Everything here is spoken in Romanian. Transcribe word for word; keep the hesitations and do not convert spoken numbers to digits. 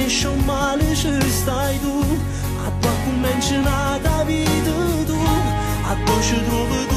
deixou mal estai tu, a tua comencina da vida tu, a tua chuva